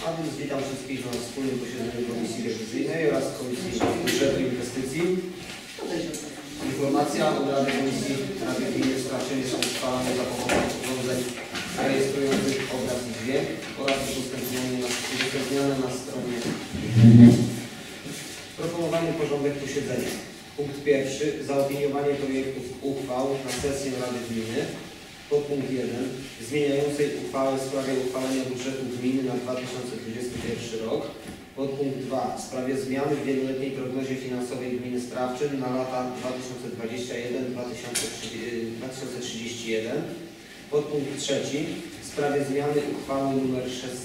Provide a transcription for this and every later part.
A więc witam wszystkich na wspólnym posiedzeniu Komisji Rewizyjnej oraz Komisji Budżetu i Inwestycji. Informacja o Rady Komisji Rady Gminy Straszczenie są uchwalane za pomocą urządzeń rejestrujących obraz i dźwięk oraz udostępniane na stronie. Proponowany porządek posiedzenia. Punkt pierwszy. Zaopiniowanie projektów uchwał na sesję Rady Gminy. Podpunkt 1. Zmieniającej uchwałę w sprawie uchwalenia budżetu gminy na 2021 rok. Podpunkt 2. W sprawie zmiany w wieloletniej prognozie finansowej gminy Strawczyn na lata 2021-2031. Podpunkt 3. W sprawie zmiany uchwały nr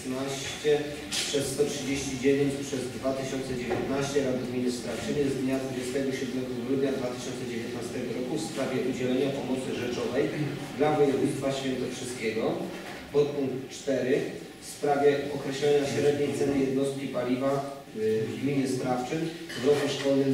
16/139/2019 Rady Gminy Strawczyny z dnia 27 grudnia 2019 roku w sprawie udzielenia pomocy rzeczowej dla województwa świętokrzyskiego. Podpunkt 4. W sprawie określenia średniej ceny jednostki paliwa w gminie Strawczyn w roku szkolnym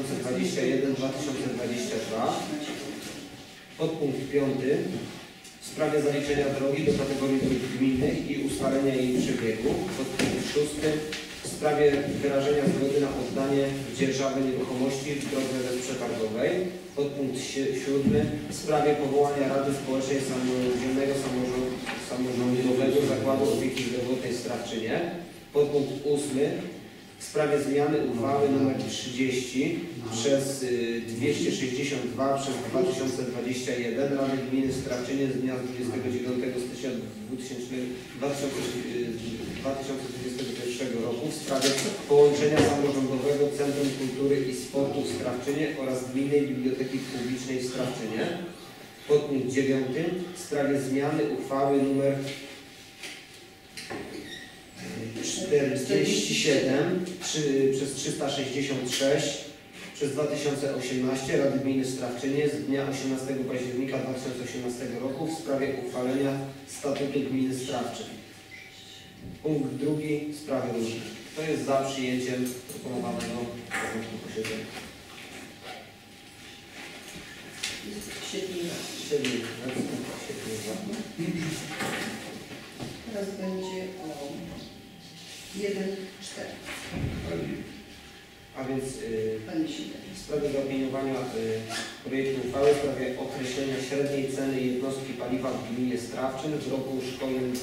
2021-2022. Podpunkt 5. W sprawie zaliczenia drogi do kategorii dróg gminnych i ustalenia jej przebiegu. Podpunkt 6. W sprawie wyrażenia zgody na oddanie w dzierżawę nieruchomości w drodze bezprzetargowej. Podpunkt 7. W sprawie powołania Rady Społecznej Samodzielnego Samorządowego Zakładu Opieki Zdrowotnej w Strawczynie. Podpunkt 8. W sprawie zmiany uchwały nr 30 przez 262 przez 2021 Rady Gminy Strawczynie z dnia 29 stycznia 2021 roku w sprawie połączenia samorządowego Centrum Kultury i Sportu w Strawczynie oraz Gminnej Biblioteki Publicznej w Strawczynie. Podpunkt 9. W sprawie zmiany uchwały nr 47 przez 366 przez 2018 Rady Gminy Strawczynie z dnia 18 października 2018 roku w sprawie uchwalenia Statutu Gminy Strawczyn. Punkt 2. Sprawy różne. Kto jest za przyjęciem proponowanego porządku posiedzenia? 7. Teraz będzie o 1-4. A więc w sprawie zaopiniowania projektu uchwały w sprawie określenia średniej ceny jednostki paliwa w gminie Strawczyn w roku szkolnym 2021-2022.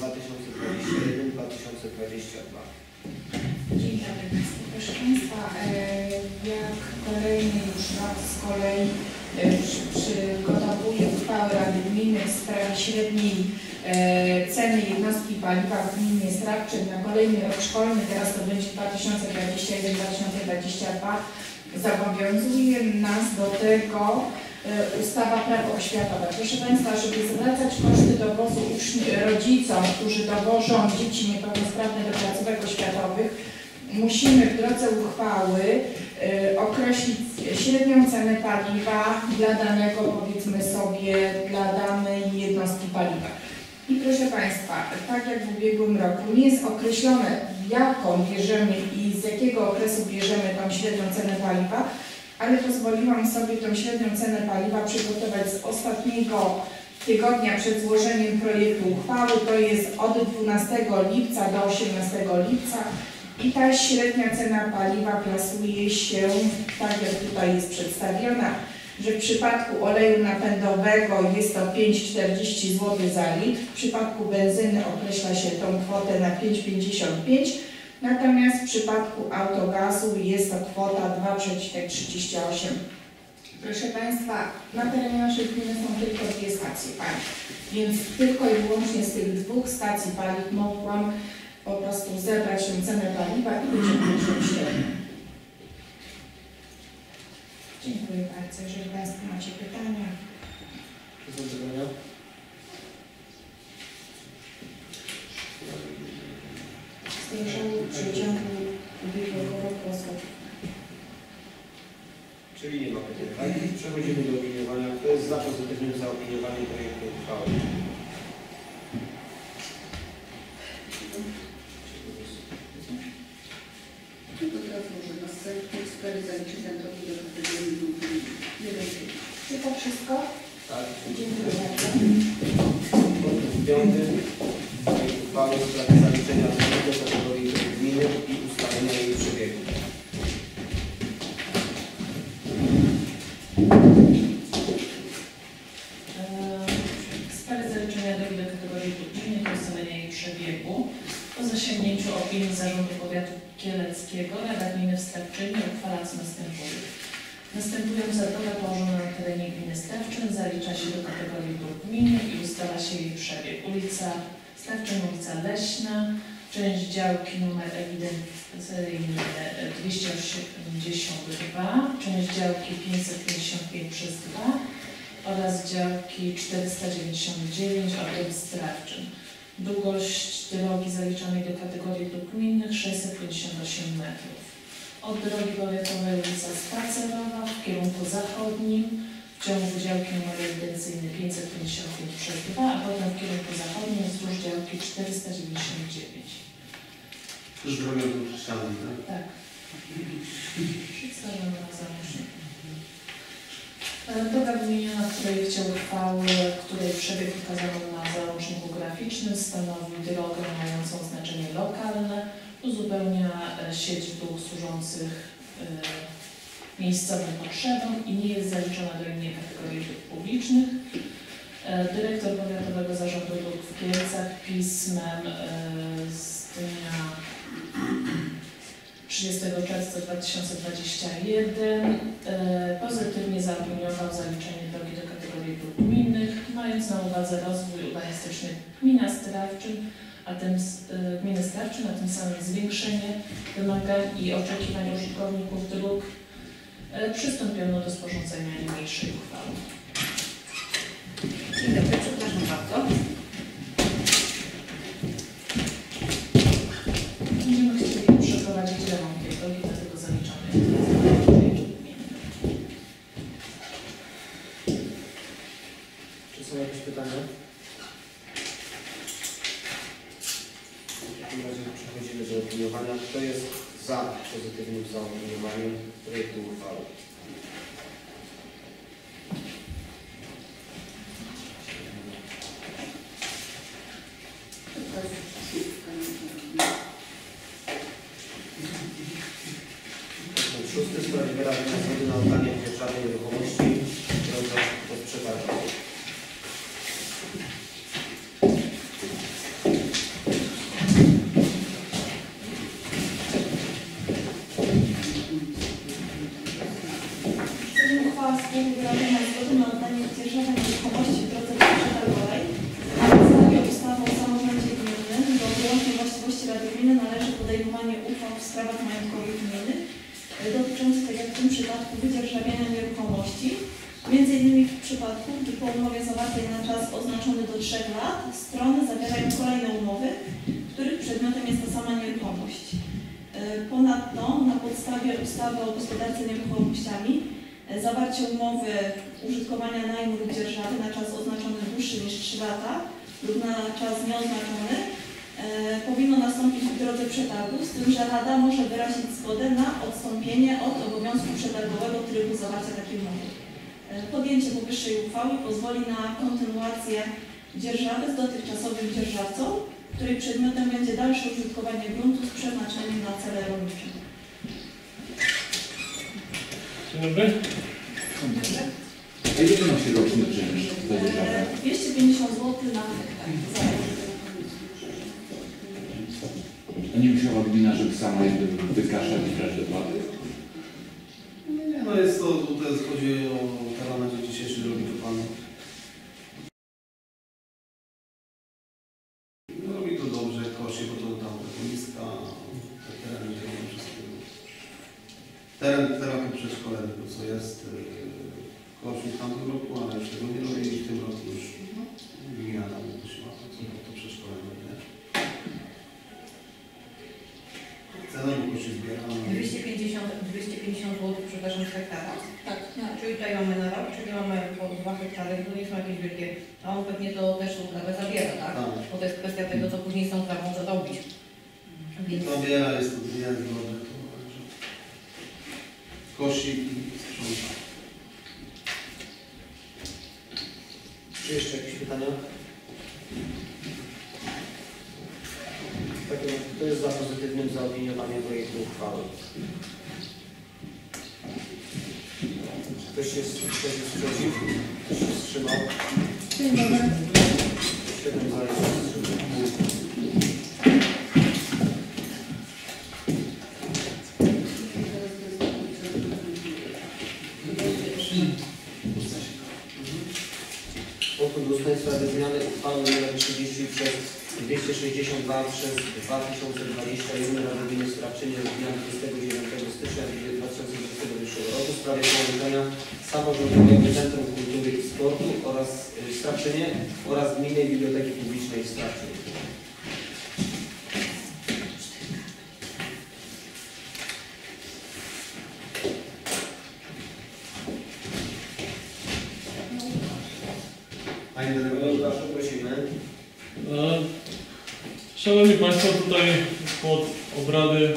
Dzień dobry Państwu. Proszę Państwa, jak kolejny już rok z kolei przygotowuję uchwałę Rady Gminy w sprawie średniej ceny jednostki paliwa w gminie Strawczyn na kolejny rok szkolny, teraz to będzie 2021-2022, zobowiązuje nas do tego ustawa Prawo oświatowe. Proszę Państwa, żeby zwracać koszty dowozu rodzicom, którzy dowożą dzieci niepełnosprawne do placówek oświatowych, musimy w drodze uchwały określić średnią cenę paliwa dla danego, powiedzmy sobie, dla danej jednostki paliwa. I proszę Państwa, tak jak w ubiegłym roku, nie jest określone, jaką bierzemy i z jakiego okresu bierzemy tą średnią cenę paliwa, ale pozwoliłam sobie tą średnią cenę paliwa przygotować z ostatniego tygodnia przed złożeniem projektu uchwały, to jest od 12 lipca do 18 lipca i ta średnia cena paliwa plasuje się, tak jak tutaj jest przedstawiona, że w przypadku oleju napędowego jest to 5,40 zł za litr, w przypadku benzyny określa się tą kwotę na 5,55, natomiast w przypadku autogazu jest to kwota 2,38. Proszę Państwa, na terenie naszej gminy są tylko 2 stacje paliw, więc tylko i wyłącznie z tych 2 stacji paliw mogłam po prostu zebrać tę cenę paliwa i wyciągnąć ją średnią. Dziękuję bardzo. Jeżeli Państwo macie pytania. Zdarzało w przeciągu ubiegłego roku osób. Czyli nie ma pytań, tak? Przechodzimy do opiniowania. Kto jest za pozytywnym zaopiniowaniem projektu uchwały? Tylko teraz może na sektor w sprawie zaliczenia drogi do kategorii dróg gminnych. Czy to wszystko? Tak. Dziękuję bardzo. Punkt 5. Uchwały w sprawie zaliczenia drogi do kategorii dróg zaliczenia drogi do kategorii gminnej i ustalenia jej przebiegu. Po zasięgnięciu opinii Zarządu Powiatu Kieleckiego Rada Gminy w Stawczynie uchwala co następuje. Następująca droga położona na terenie gminy Stawczyn zalicza się do kategorii dróg gminnych i ustala się jej przebieg. Ulica Stawczyn, ulica Leśna, część działki numer ewidencyjny 282, część działki 555 przez 2 oraz działki 499 od Stawczyn. Długość drogi zaliczonej do kategorii dróg gminnych 658 metrów. Od drogi powiatowej ulica Spacerowa w kierunku zachodnim w ciągu działki numer ewidencyjny 555 przez 2, a potem w kierunku zachodnim wzdłuż działki 499. Już drogę do ściany, tak? Tak. Przedstawiam na załącznik. Droga wymieniona w projekcie uchwały, której przebieg wykazano na załączniku graficznym, stanowi drogę mającą znaczenie lokalne, uzupełnia sieć dróg służących miejscowym potrzebom i nie jest zaliczona do innej kategorii dróg publicznych. Dyrektor Powiatowego Zarządu Dróg w Kielcach pismem z dnia 30 czerwca 2021 pozytywnie zaopiniował zaliczenie drogi do kategorii dróg gminnych, mając na uwadze rozwój urbanistyczny gminy Stawczyn, a tym samym zwiększenie wymagań i oczekiwań użytkowników dróg, przystąpiono do sporządzenia niniejszej uchwały. Dzień dobry, przepraszam bardzo. Będziemy chcieli przeprowadzić remont tej drogi, dlatego zaliczamy gminy. Czy są jakieś pytania? W takim razie przechodzimy do opiniowania. Kto jest za pozytywnym zaopiniowaniem projektu uchwały? Punkt 6. W sprawie wyrażenia zgody na oddanie dzierżawy nieruchomości drodze do przetargu. Uchwała w sprawie wyrażenia zgody na oddanie dzierżawy nieruchomości w drodze przetargowej na podstawie ustawy o samorządzie gminnym do wyłącznej właściwości Rady Gminy należy podejmowanie uchwał w sprawach majątkowych gminy dotyczących, tak jak w tym przypadku, wydzierżawiania nieruchomości. Między innymi w przypadku, gdy po umowie zawartej na czas oznaczony do 3 lat strony zawierają kolejne umowy, których przedmiotem jest ta sama nieruchomość. Ponadto na podstawie ustawy o gospodarce nieruchomościami zawarcie umowy użytkowania najmu lub dzierżawy na czas oznaczony dłuższy niż 3 lata lub na czas nieoznaczony powinno nastąpić w drodze przetargu, z tym, że Rada może wyrazić zgodę na odstąpienie od obowiązku przetargowego trybu zawarcia takiej umowy. Podjęcie powyższej uchwały pozwoli na kontynuację dzierżawy z dotychczasowym dzierżawcą, której przedmiotem będzie dalsze użytkowanie gruntu z przeznaczeniem na cele rolnicze. Dzień dobry. A ile wynosi roczny czynsz za dzierżawę? 250 zł na hektar. A nie musiała gmina, żeby sama jakby wykaszać i brać dopłaty? Nie, no jest to, tutaj chodzi o parlament dzisiejszy drogi to pan. No, robi to dobrze, kosi, bo to tam niska, teren działamy wszystkiego. Teren przedszkolny, to co jest, kosi w tamtym roku, ale już tego nie robi i w tym roku już gmina tam wyszła, to przedszkolne, nie? Cena kosi zbiera. 250 zł, przepraszam, z hektara. Tak, Czyli tutaj mamy na rok, czyli mamy po 2 hektary, to nie są jakieś wielkie, a on pewnie to też uprawę zabiera, tak? Tak. Bo to jest kwestia tego, co później z tą trawą zrobić. Więc Zabiera, jest to dwie zgodę, kosi i sprząta. Czy jeszcze jakieś pytania? Kto jest za pozytywnym zaopiniowaniem projektu uchwały? Ktoś jest przeciw? Ktoś się wstrzymał? Dzień dobry. 7 za, 1 wstrzymał. Punkt 8 w sprawie zmiany uchwały nr 30 przez 262 przez 2021 Rady Gminy Strawczynie z dnia 29 stycznia 2021 roku w sprawie połączenia samorządowego Centrum Kultury i Sportu oraz w Strawczynie oraz Gminnej Biblioteki Publicznej w Strawczynie. Panie dyrektorze. Proszę, prosimy. Szanowni Państwo, tutaj pod obrady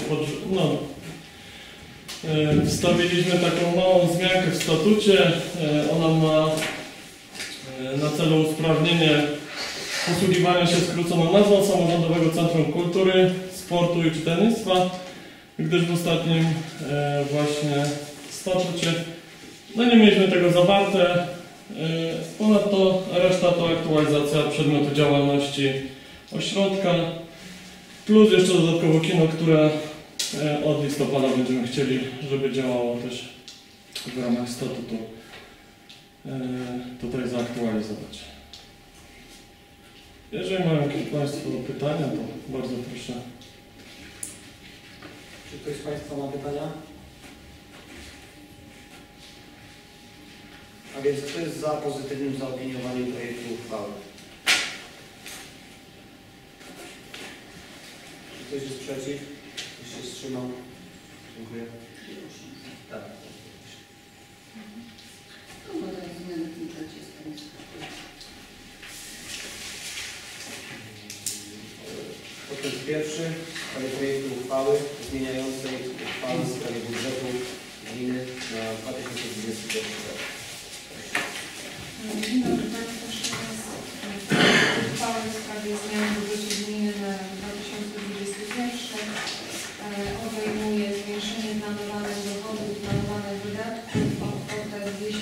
wstawiliśmy taką małą zmiankę w statucie. Ona ma na celu usprawnienie posługiwania się skróconą nazwą Samorządowego Centrum Kultury, Sportu i Czytelnictwa, gdyż w ostatnim właśnie statucie nie mieliśmy tego zawarte. Ponadto reszta to aktualizacja przedmiotu działalności ośrodka, plus jeszcze dodatkowo kino, które od listopada będziemy chcieli, żeby działało też w ramach statutu, tutaj zaktualizować. Jeżeli mają jakieś Państwo pytania, to bardzo proszę. Czy ktoś z Państwa ma pytania? A więc kto jest za pozytywnym zaopiniowaniem projektu uchwały? Czy ktoś jest przeciw? Ktoś się wstrzymał? Dziękuję. Tak. To ma teraz zmiany w tym czacie z Państwa. Punkt pierwszy w sprawie projektu uchwały zmieniającej uchwałę w sprawie budżetu gminy na 2021 rok. Dzień dobry Państwu. Uchwałę w sprawie zmian w budżecie gminy na 2021 obejmuje zwiększenie planowanych dochodów i planowanych wydatków o kwotę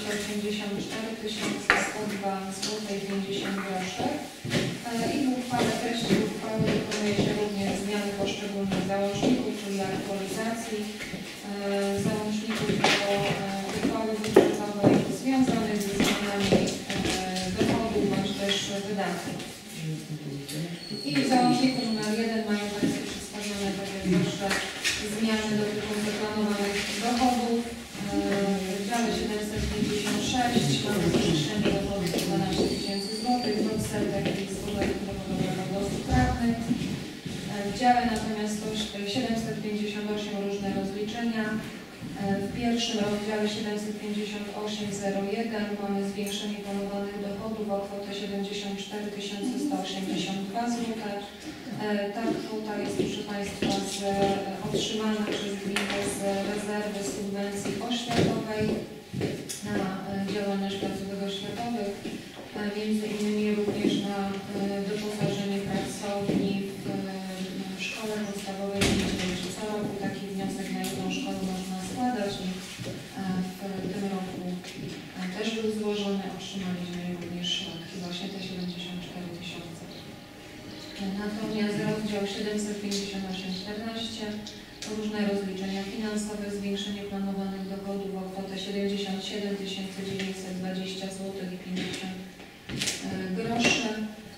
284 102 zł 50 groszy. I w uchwale, treści uchwały wykonuje się również zmiany poszczególnych załączników, czyli aktualizacji załączników do uchwały budżetowej związanych ze zmianami dochodów bądź też wydatków. I w załączniku numer 1 mają Państwo przedstawione, tak jak zawsze, zmiany dotyczące planowanych dochodów. W dziale 756 mamy zwiększenie dochodów o 12 000 zł z odsetek i z podatku dochodowego od osób prawnych. W dziale natomiast 758 różne rozliczenia. W pierwszym rozdziale 758.01 mamy zwiększenie planowanych dochodów o kwotę 74 182 zł. Ta kwota jest, proszę Państwa, otrzymana przez gminę z rezerwy subwencji oświatowej na działalność placówek oświatowych, między innymi również na doposażenie pracowni w szkole podstawowej w Miedzi. Co roku taki wniosek na jedną szkołę można składać i w tym roku też był złożony, otrzymaliśmy również środki, właśnie te 74 000. Natomiast rozdział 758.14 różne rozliczenia finansowe, zwiększenie planowanych dochodów o kwotę 77 920 zł i 50 groszy.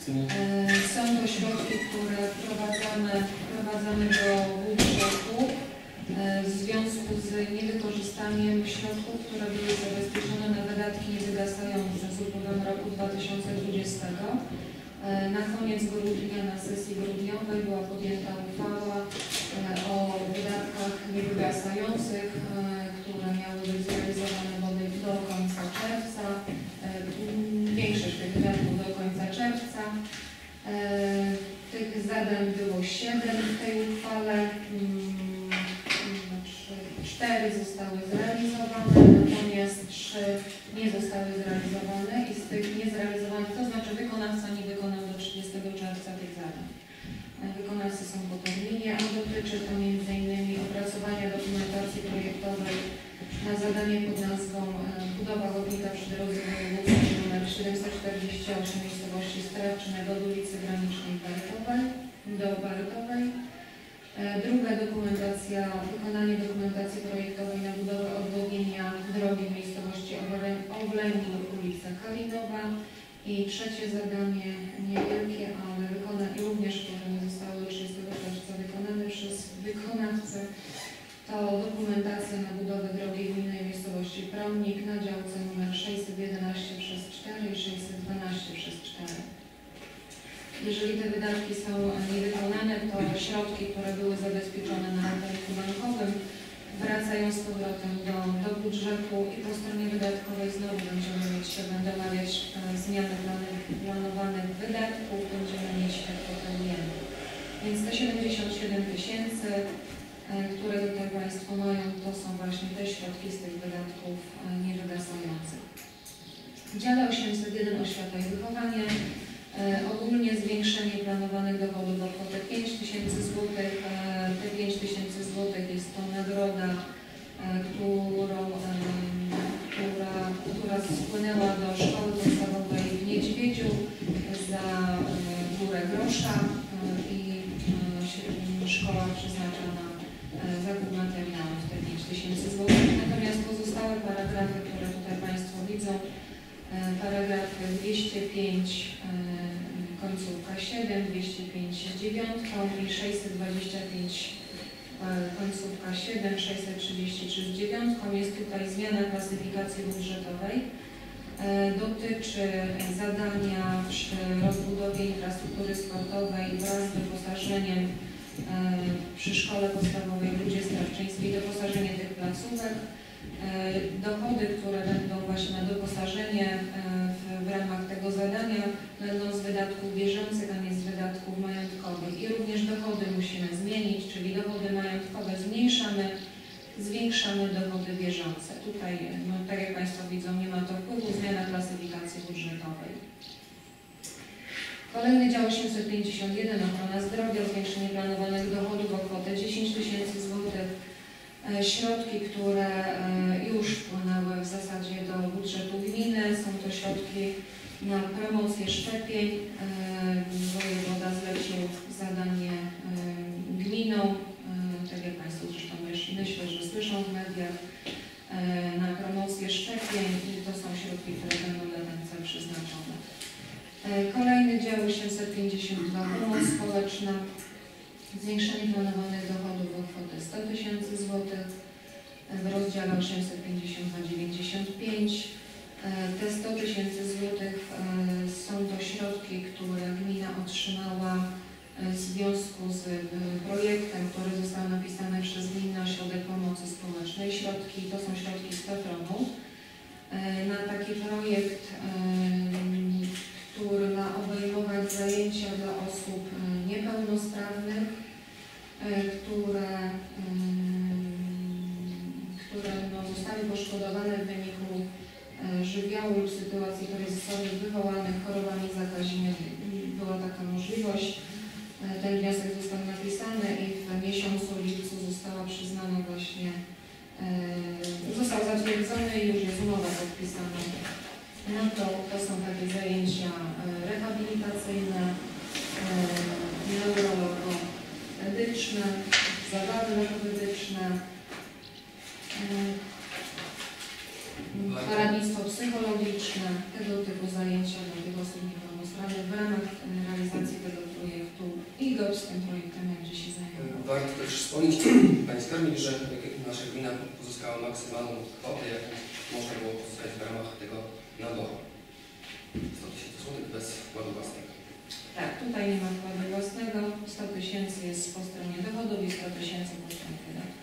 Są to środki, które wprowadzamy do budżetu w związku z niewykorzystaniem środków, które były zabezpieczone na wydatki niewygasające z upływem roku 2020. Na koniec grudnia, na sesji grudniowej była podjęta uchwała o wydatkach niewygasających, które miały być zrealizowane do końca czerwca. Większość tych wydatków do końca czerwca. Tych zadań było 7 w tej uchwale. 4 zostały zrealizowane, natomiast 3 nie zostały zrealizowane i z tych niezrealizowanych, to znaczy wykonawca nie wykonał do 30 czerwca tych zadań. Wykonawcy są po terminie, a dotyczy to m.in. opracowania dokumentacji projektowej na zadanie pod nazwą budowa chodnika przy drodze wojewódzkiej nr 748 miejscowości Strawczynek od ulicy Granicznej do Bartowej. Druga dokumentacja, wykonanie dokumentacji projektowej na budowę odwodnienia drogi w miejscowości Oblęgi, ulica Kalinowa. I trzecie zadanie, niewielkie, ale również, które nie zostało do 30 czerwca wykonane przez wykonawcę, to dokumentacja na budowę drogi gminnej miejscowości Promnik na działce nr 611/4 i 612/4. Jeżeli te wydatki są niewykonane, to środki, które były zabezpieczone na rachunku bankowym, wracają z powrotem do budżetu i po stronie wydatkowej znowu będę omawiać zmiany planowanych wydatków, będziemy mieć kwotę ujętą. Więc te 77 000, które tutaj Państwo mają, to są właśnie te środki z tych wydatków niewygasających. W dziale 801 Oświata i Wychowanie ogólnie zwiększenie planowanych dochodów o kwotę 5 000 zł. Te 5 000 zł jest to nagroda, która spłynęła do szkoły podstawowej w Niedźwiedziu za górę grosza i szkoła przeznacza na zakup materiałów te 5 000 zł. Natomiast pozostałe paragrafy, które tutaj Państwo widzą, paragrafy 205 końcówka 7, 205 z 9 i 625 końcówka 7, 633 z 9. Jest tutaj zmiana klasyfikacji budżetowej. Dotyczy zadania przy rozbudowie infrastruktury sportowej wraz z doposażeniem przy szkole podstawowej w Rudzie Strawczyńskiej, doposażenie tych placówek. Dochody, które będą właśnie na doposażenie w ramach tego zadania, będą z wydatków bieżących, a nie z wydatków majątkowych. I również dochody musimy zmienić, czyli dochody majątkowe zmniejszamy, zwiększamy dochody bieżące. Tutaj, no, tak jak Państwo widzą, nie ma to wpływu, zmiana klasyfikacji budżetowej. Kolejny dział 851, ochrona zdrowia, zwiększenie planowanych dochodów o kwotę 10 000 zł. Środki, które już wpłynęły w zasadzie do budżetu gminy, są to środki na promocję szczepień. Wojewoda zlecił zadanie gminom, tak jak Państwo zresztą myślę, że słyszą w mediach, na promocję szczepień i to są środki, które będą na ten cel przeznaczone. Kolejny dział 852, pomoc społeczna. Zwiększenie planowanych dochodów o kwotę 100 000 zł w rozdziale 852,95. Te 100 000 zł są to środki, które gmina otrzymała w związku z projektem, który został napisany przez Gminny Ośrodek Pomocy Społecznej. Środki to są środki z PFRON-u. Na taki projekt, który ma obejmować zajęcia dla osób niepełnosprawnych, które zostały poszkodowane w wyniku żywiołu lub sytuacji kryzysowych wywołanych chorobami zakaźnymi. Była taka możliwość. Ten wniosek został napisany i w miesiącu lipcu została przyznana właśnie, został zatwierdzony i już jest umowa podpisana. No to są takie zajęcia rehabilitacyjne, neurologopedyczne, zabawy logopedyczne, poradnictwo psychologiczne, tego typu zajęcia dla tych osób niepełnosprawnych w ramach realizacji tego projektu i GOPS z tym projektem będzie się zajmował. Warto też wspomnieć, Pani Skarbnik, że nasza gmina pozyskała maksymalną kwotę, jaką można było pozyskać w ramach tego naboru. 100 000 zł bez wkładu własnego. Tak, tutaj nie ma wkładu własnego, 100 000 jest po stronie dochodów i 100 000 po stronie wydatków.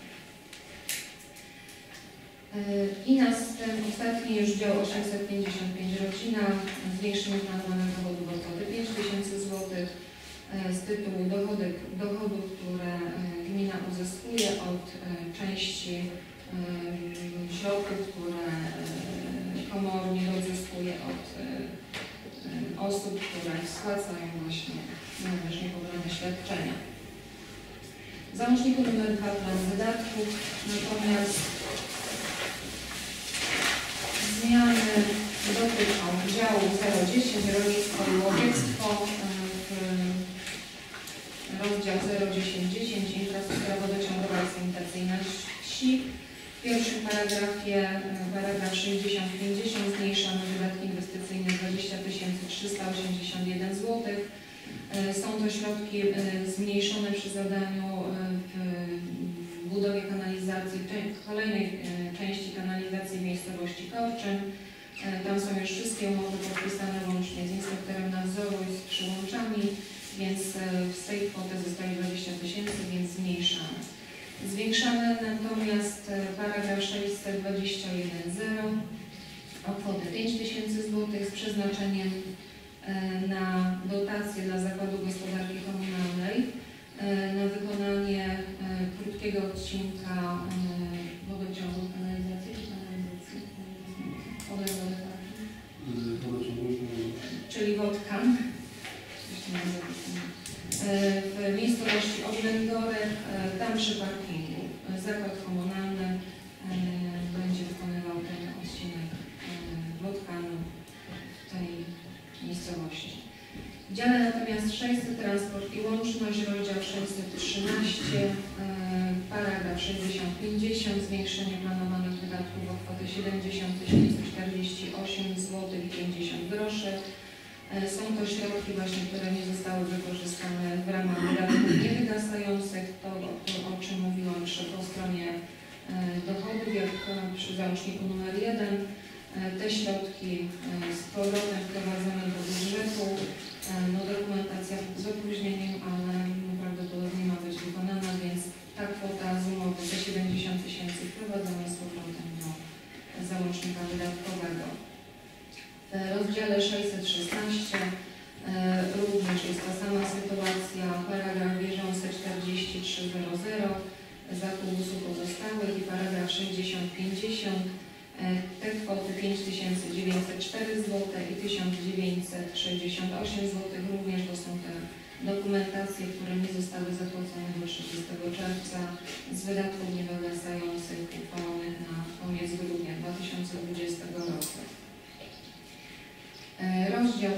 I ostatni już dział 855 rodzina, zwiększenie planowanych dochodów o kwotę 5 000 zł z tytułu dochodów, które gmina uzyskuje od części środków, które komornik uzyskuje od osób, które spłacają właśnie należnie pobrane świadczenia. W załączniku nr 2 plan wydatków, natomiast Zmiany dotyczą działu 010 Rolnictwo i Łowiectwo, rozdział 01010 Infrastruktura wodociągowa i sanitacyjna wsi. W pierwszym paragrafie, paragraf 60-50, zmniejszamy wydatki inwestycyjne 20 381 zł. Są to środki zmniejszone przy zadaniu w budowie kanalizacji, kolejnej części kanalizacji w miejscowości Korczyn. Tam są już wszystkie umowy podpisane łącznie z inspektorem nadzoru i z przyłączami, więc z tej kwoty zostaje 20 000, więc zmniejszamy. Zwiększamy natomiast paragraf 621.0 o kwotę 5 000 zł z przeznaczeniem na dotację dla Zakładu Gospodarki Komunalnej na wykonanie krótkiego odcinka wodociągu kanalizacji czyli wodkan w miejscowości Oględorek, tam przy parkingu. Zakład komunalny będzie wykonywał ten odcinek wodkanu w tej miejscowości. W dziale natomiast 600 transport i łączność, rozdział 613, paragraf 60-50, zwiększenie planowanych wydatków o kwotę 70 748 zł i 50 groszy. Są to środki właśnie, które nie zostały wykorzystane w ramach wydatków niewygasających, to o czym mówiłam po stronie dochodów, jak przy załączniku numer 1. Te środki z powrotem wprowadzone do budżetu, no dokumentacja z opóźnieniem, ale prawdopodobnie ma być wykonana, więc ta kwota z umowy, te 70 000 wprowadzamy z powrotem do załącznika wydatkowego. W rozdziale 616 również jest ta sama sytuacja, paragraf bieżący 4300, zakup usług pozostałych i paragraf 6050. Te kwoty 5904 zł i 1968 zł również to są te dokumentacje, które nie zostały zapłacone do 30 czerwca z wydatków niewygasających uchwalonych na koniec grudnia 2020 roku. Rozdział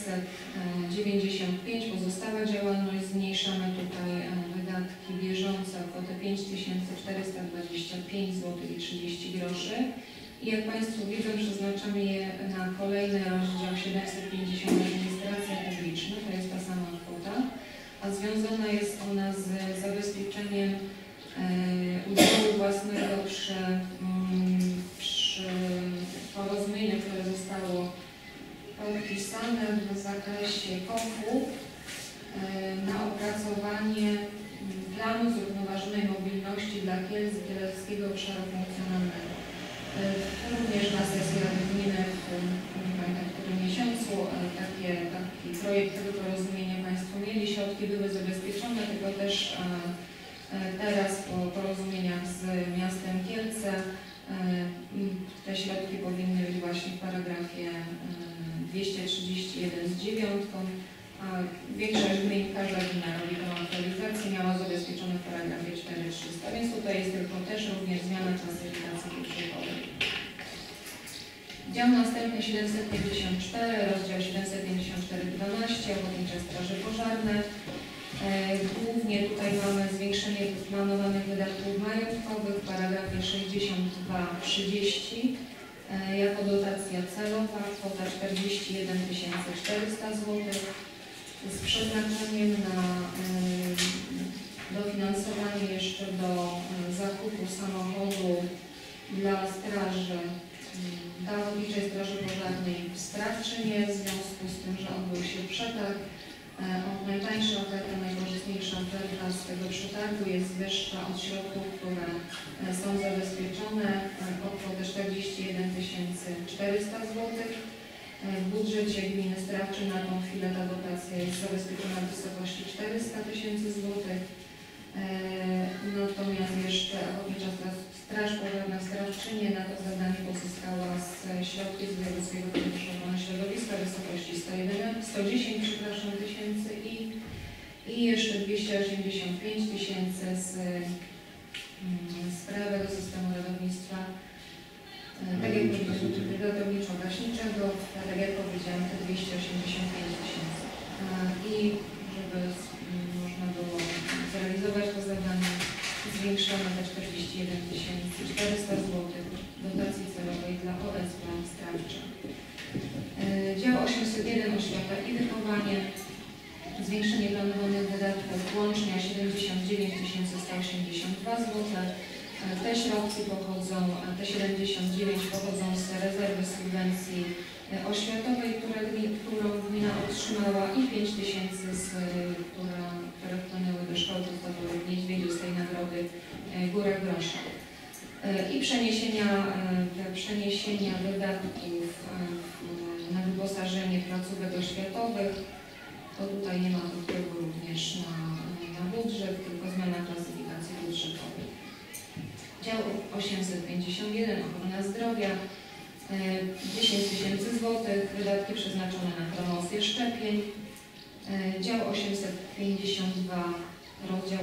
695, pozostała działalność, zmniejszamy tutaj wydatki bieżące o kwotę 5425 zł i 30 groszy. I jak Państwo widzą, przeznaczamy je na kolejny rozdział 750 administracja publiczna, to jest ta sama kwota, a związana jest ona z zabezpieczeniem udziału własnego przy porozumieniu, które zostało podpisane w zakresie KOF-u na opracowanie planu zrównoważonej mobilności dla Kielc i Kieleckiego Obszaru Funkcjonalnego. Również na sesji Rady Gminy w którym miesiącu taki projekt tego porozumienia Państwo mieli. Środki były zabezpieczone, tylko też teraz po porozumieniach z miastem Kielce te środki powinny być właśnie w paragrafie 231 z 9, a większość gmin, każda gmina robi tę aktualizację, miała zabezpieczone w paragrafie 4300, więc tutaj jest tylko też również zmiana klasyfikacji budżetowej. Dział następny 754, rozdział 754.12, Ochotnicze Straże Pożarne. Głównie tutaj mamy zwiększenie planowanych wydatków majątkowych w paragrafie 62.30 jako dotacja celowa, kwota 41 400 zł z przeznaczeniem na dofinansowanie jeszcze do zakupu samochodu dla straży, dla Ochotniczej Straży Pożarnej w Strawczynie, w związku z tym, że odbył się przetarg. Najtańsza oferta, najkorzystniejsza oferta z tego przetargu jest wyższa od środków, które są zabezpieczone o kwotę 41 400 zł. W budżecie gminy Strawczyn na tą chwilę ta dotacja jest zabezpieczona w wysokości 400 000 zł. Natomiast jeszcze Ochotnicza Straż Pożarna w Strawczynie na to zadanie pozyskała z środki z Wojewódzkiego Funduszu Ochrony Środowiska w wysokości 110 tysięcy i jeszcze 285 000 z Krajowego Systemu Ratownictwa. Tak jak ratowniczo-gaśniczego, tak jak powiedziałam, te 285 000. I żeby można było zrealizować to zadanie, zwiększono te 41 400 zł dotacji celowej dla OSP Strawcze. Dział 801 Oświata i Wychowanie. Zwiększenie planowanych wydatków łącznie 79 182 zł. Te środki pochodzą, te 79 pochodzą z rezerwy subwencji oświatowej, którą gmina otrzymała, i 5 000, które wpłynęły do szkoły podstawowej w Niedźwiedziu z tej nagrody Góra Grosza. I przeniesienia wydatków na wyposażenie placówek oświatowych. To tutaj nie ma wpływu również na budżet, tylko zmiana klasyfikacji budżetowej. Dział 851 Ochrona Zdrowia, 10 000 zł, wydatki przeznaczone na promocję szczepień. Dział 852, rozdział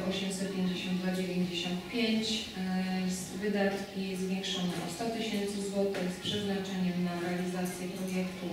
852,95, wydatki zwiększone o 100 000 zł z przeznaczeniem na realizację projektu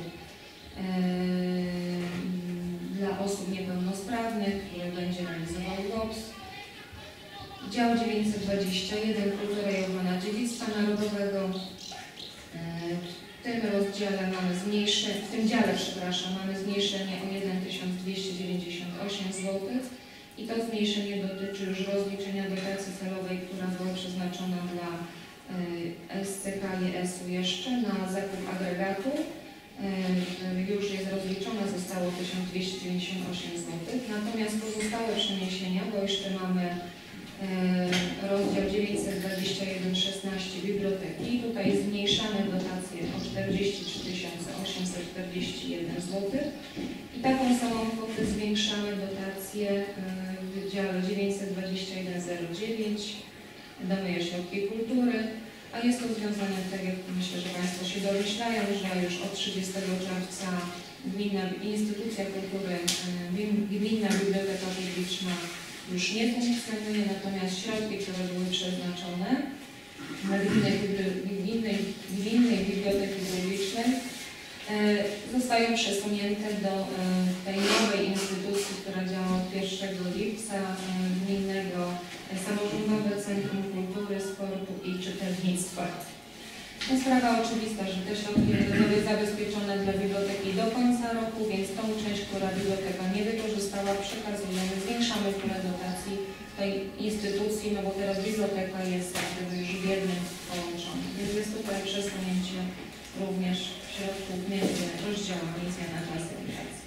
dla osób niepełnosprawnych, który będzie realizował GOPS. Dział 921 Kultura i Ochrona Dziedzictwa Narodowego. W tym dziale mamy zmniejszenie o 1298 zł i to zmniejszenie dotyczy już rozliczenia dotacji celowej, która była przeznaczona dla SCK i ES-u jeszcze na zakup agregatu. Już jest rozliczona, zostało 1298 zł. Natomiast pozostałe przeniesienia, bo jeszcze mamy rozdział 921,16 biblioteki. Tutaj zmniejszamy dotację o 43 841 zł i taką samą kwotę zwiększamy dotację w wydziale 921,09 Domy i Ośrodki Kultury, a jest to związane, tak jak myślę, że Państwo się domyślają, że już od 30 czerwca Gminna Instytucja Kultury, Gminna Biblioteka Publiczna już nie funkcjonuje, natomiast środki, które były przeznaczone dla Gminnej Biblioteki Publicznej zostają przesunięte do tej nowej instytucji, która działa od 1 lipca, Gminnego Samorządowe Centrum Kultury, Sportu i Czytelnictwa. To sprawa oczywista, że te środki będą zabezpieczone dla biblioteki do końca roku, więc tą część, która biblioteka nie wykorzystała, przekazujemy, zwiększamy pulę dotacji tej instytucji, no bo teraz biblioteka jest jak gdyby już w jednym połączona. Więc jest tutaj przesunięcie również środków między rozdziałami, zmiana klasyfikacji.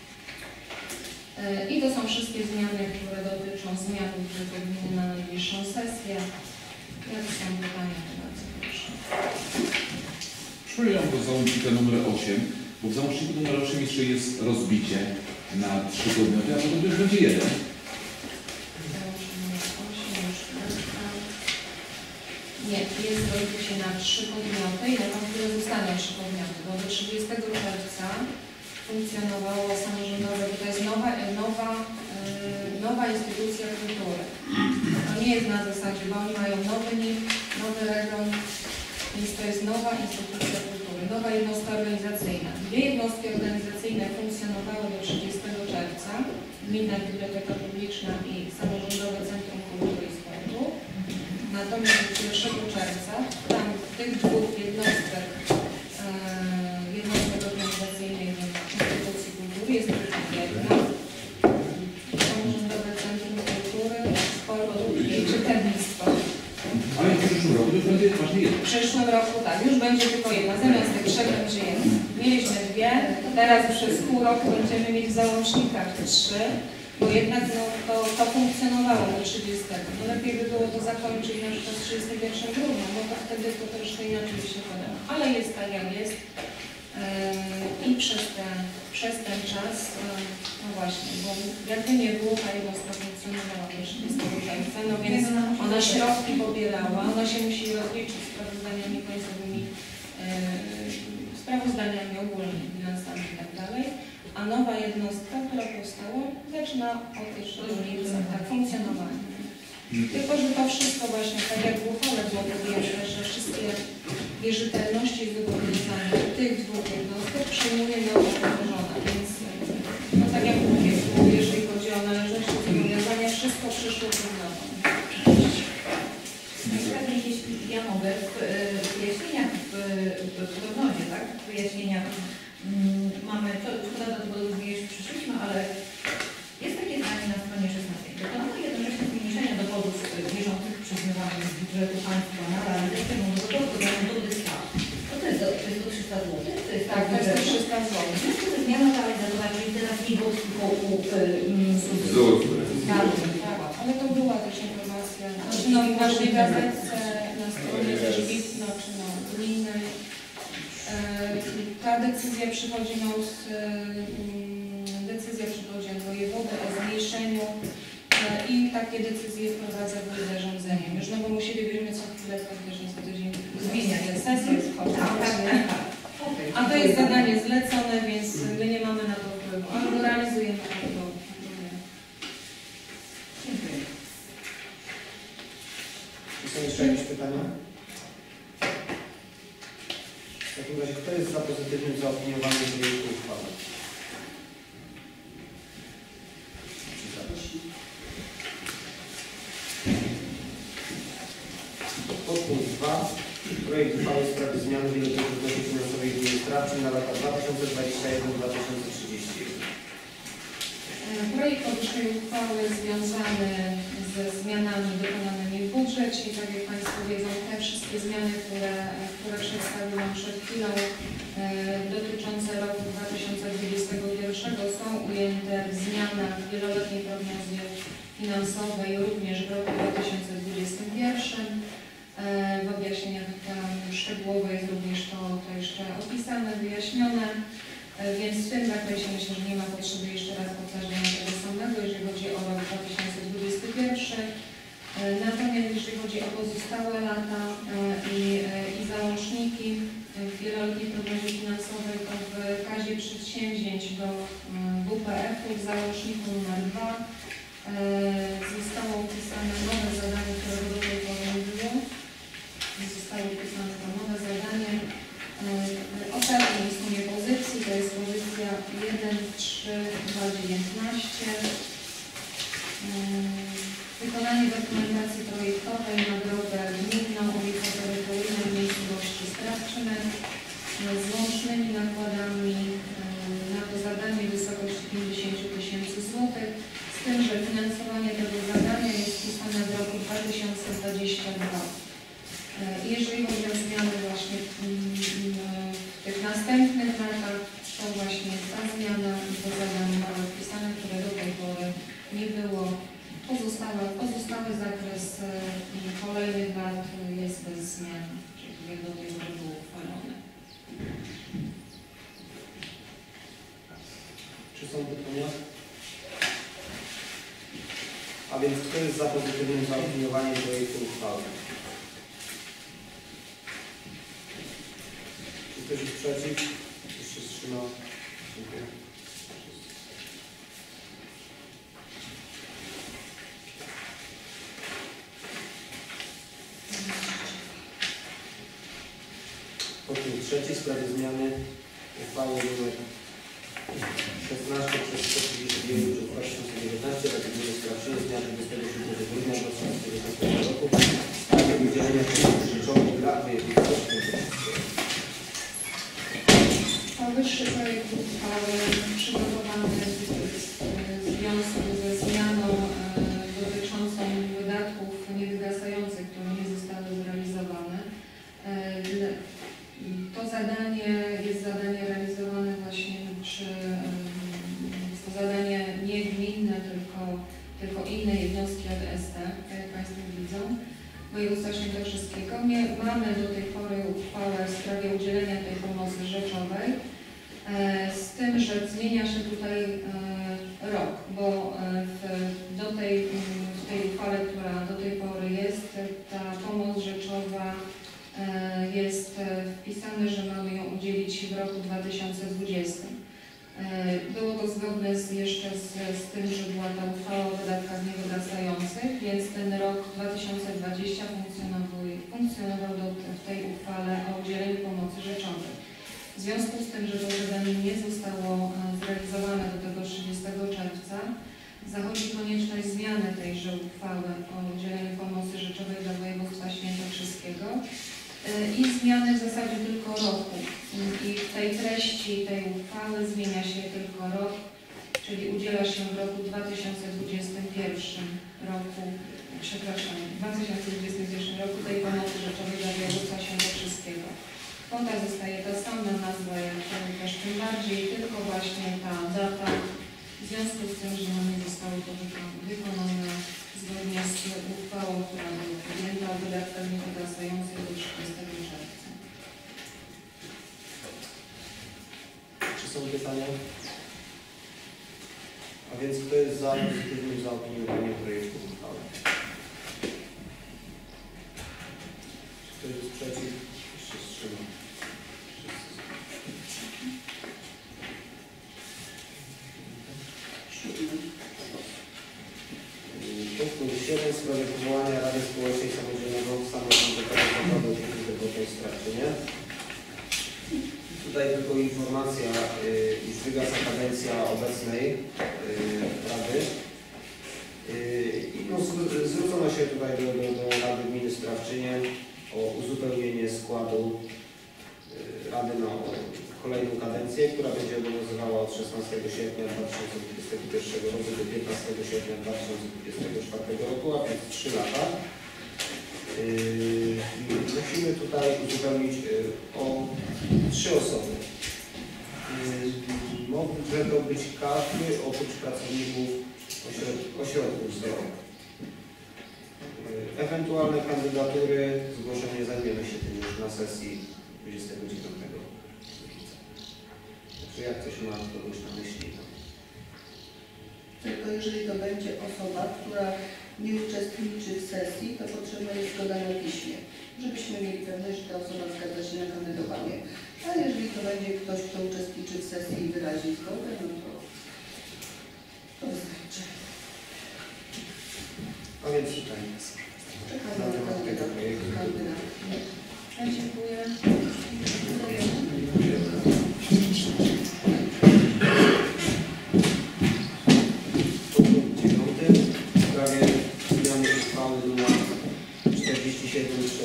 I to są wszystkie zmiany, które dotyczą zmian budżetu gminy na najbliższą sesję. Jak są pytania, to bardzo proszę. Przypominam do załącznika numer 8, bo w załączniku numer 8 jeszcze jest rozbicie na 3 podmioty, a potem już będzie jeden. Załącznik numer 8 już nie, jest rozbicie na 3 podmioty i na które zostaną 3 podmioty, bo do 30 czerwca funkcjonowało samorządowe, to jest nowa instytucja kultury. To nie jest na zasadzie, bo oni mają nowy NIP, nowy region, więc to jest nowa instytucja kultury, nowa jednostka organizacyjna. Dwie jednostki organizacyjne funkcjonowały do 30 czerwca, Gminna Biblioteka Publiczna i Samorządowe Centrum Kultury i Sportu. Natomiast od 1 czerwca tam tych dwóch jednostek organizacyjnej instytucji kultury jest tylko jedna. Samorządowe Centrum Kultury, Sportu i Czytelnictwa. Ale w przyszłym roku już będzie właśnie jeden. W przyszłym roku tak, już będzie tylko jedna. Zamiast tych 3 będzie jedna. Mieliśmy 2, teraz przez pół roku będziemy mieć w załącznikach 3, bo jednak no, to funkcjonowało do 30. No lepiej by było to zakończyć na przykład z 31 grudnia, bo to wtedy to troszkę inaczej by się podało. Ale jest tak jak jest. I przez ten czas, no właśnie, bo jakby nie było, ta jednostka funkcjonowała do 30 czerwca, no więc ona środki pobierała, ona się musi rozliczyć sprawozdaniami końcowymi, sprawozdaniami ogólnymi, bilansami i tak dalej, a nowa jednostka, która powstała, zaczyna od 1 lipca tak funkcjonowanie. Tylko, że to wszystko właśnie, tak jak w uchwale było powiedziane, że wszystkie wierzytelności z wypowiedzenia tych dwóch jednostek przyjmuje nowo położona, więc no tak jak mówię, jeżeli chodzi o należności zobowiązania, wszystko przyszło przed nową. Jeśli ja mogę, w wyjaśnieniach w prognozie, tak? W wyjaśnieniach mamy, to szkoda, do tego przyszliśmy, ale jest takie zdanie na stronie 16. Dokonano jednocześnie zmniejszenia dochodów bieżących przyznawanych z budżetu państwa na realizację dochodu do budowy strat. To jest do 300 zł? To jest Tak, to jest do 300 zł. To jest zmiana realizowana, czyli teraz nie było tylko Ale to była też informacja, czy no w naszej gazetce, na stronie też WIP-no, czy no gminnej. Ta decyzja przychodzi od wojewody o zmniejszeniu i takie decyzje wprowadza wójt zarządzeniem. Już no bo musimy wiemy co chwilę, faktycznie co tydzień zmieniać sesję, a to jest zadanie zlecone, więc my nie mamy na to wpływu, ale go realizujemy na to. Dziękuję. Czy są jeszcze jakieś pytania? W takim razie, kto jest za pozytywnym zaopiniowaniem projektu uchwały? Podpunkt 2. Projekt uchwały w sprawie zmiany wielokrotności finansowej i administracji na lata 2021-2031. Projekt powyższej uchwały związany ze zmianami dokonanymi w budżecie. I tak jak Państwo wiedzą, te wszystkie zmiany, które przedstawiłam przed chwilą, dotyczące roku 2021 są ujęte w zmianach wieloletniej prognozy finansowej również w roku 2021. W objaśnieniach tam szczegółowo jest również to jeszcze opisane, wyjaśnione. Więc w tym zakresie myślę, że nie ma potrzeby jeszcze raz powtarzania tego samego, jeżeli chodzi o rok 2021. Natomiast jeżeli chodzi o pozostałe lata i załączniki w wieloletniej prognozie finansowej, to w kazie przedsięwzięć do WPF-u w załączniku nr 2 zostało opisane nowe zadanie, którego do tej pory nie było. Zostało opisane to nowe zadanie. Ostatnia istnieje pozycji, to jest pozycja 1.3.2.19. Wykonanie dokumentacji projektowej na drogę gminną ulicowo-terytorialną w miejscowości Strawczynek z łącznymi nakładami na to zadanie w wysokości 50 000 złotych, z tym, że finansowanie tego zadania jest wpisane w roku 2022. Jeżeli chodzi o zmiany właśnie w tych następnych latach, to właśnie ta zmiana i to zadanie mamy wpisane, które do tej pory nie było. Pozostały zakres kolejnych lat jest bez zmian, czyli jak do tej pory było uchwalone. Czy są pytania? A więc kto jest za pozytywnym zaopiniowaniem projektu uchwały? Czy ktoś jest przeciw? Ktoś się wstrzymał? Dziękuję. Podpunkt 3 w sprawie zmiany uchwały nr 16 przez 139 przez 2019 Rady Gminy Strawczyny z dnia 27 grudnia 2019 roku w sprawie udzielenia czynów rzeczowych dla województwa. Powyższy projekt uchwały przygotowany w związku ze zmianą dotyczącą wydatków niewygasających, które nie zostały zrealizowane. To zadanie jest zadanie realizowane właśnie jest to zadanie nie gminne, tylko innej jednostki od ST, tak jak Państwo widzą, województwa świętokrzyskiego. Mamy do tej pory uchwałę w sprawie udzielenia tej pomocy rzeczowej, z tym, że zmienia się tutaj rok, bo w tej uchwale, która do tej pory jest, ta pomoc rzeczowa jest wpisane, że mamy ją udzielić w roku 2020. Było to zgodne jeszcze z tym, że była ta uchwała o wydatkach niewygasających, więc ten rok 2020 funkcjonował w tej uchwale o udzieleniu pomocy rzeczowej. W związku z tym, że to zadanie nie zostało zrealizowane do tego 30 czerwca, zachodzi konieczność zmiany tejże uchwały o udzieleniu pomocy rzeczowej dla województwa świętokrzyskiego i zmiany w zasadzie tylko roku. I w tej treści tej uchwały zmienia się tylko rok, czyli udziela się w roku 2021 roku tej pomocy rzeczowej dla województwa świętokrzyskiego. Kwota zostaje ta sama, nazwa jak też tym bardziej, tylko właśnie ta data, w związku z tym, że nie zostało to wykonane zgodnie z uchwałą, która była podjęta o wydatkach niewygasających do 30 czerwca. Czy są pytania? A więc kto jest za pozytywnym zaopiniowaniem projektu uchwały? Czy ktoś jest przeciw? Jeszcze wstrzymał. Punkt 7 w sprawie powołania Rady Społecznej Samodzielnego Samorządu Terytorialnego Opieki Zdrowotnej w Strawczynie. Tutaj tylko informacja, iż wygasa kadencja obecnej Rady. I no, zwrócono się tutaj do Rady Gminy Strawczynie o uzupełnienie składu Rady na kolejną kadencję, która będzie obowiązywała od 16 sierpnia 2021 roku do 15 sierpnia 2024 roku, a więc 3 lata. Musimy tutaj uzupełnić o 3 osoby. Może to być każdy oprócz pracowników ośrodków zdrowia. Ewentualne kandydatury, zgłoszenie zajmiemy się tym już na sesji 29 lipca. Także jak coś ma kogoś na myśli? Tylko jeżeli to będzie osoba, która nie uczestniczy w sesji, to potrzebna jest zgoda na piśmie, żebyśmy mieli pewność, że ta osoba zgadza się na kandydowanie. A jeżeli to będzie ktoś, kto uczestniczy w sesji i wyrazi zgodę, no to wystarczy. A więc tutaj Czekamy na kandydatów. Dziękuję. W sprawie zmiany uchwały nr 47 przez